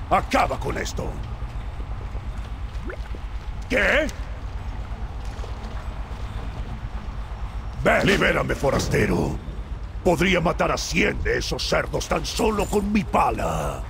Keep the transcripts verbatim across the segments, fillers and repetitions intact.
Acaba con esto. ¿Qué? Ven. Libérame, forastero. Podría matar a cien de esos cerdos tan solo con mi pala.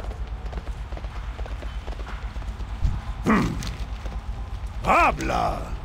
¡Habla!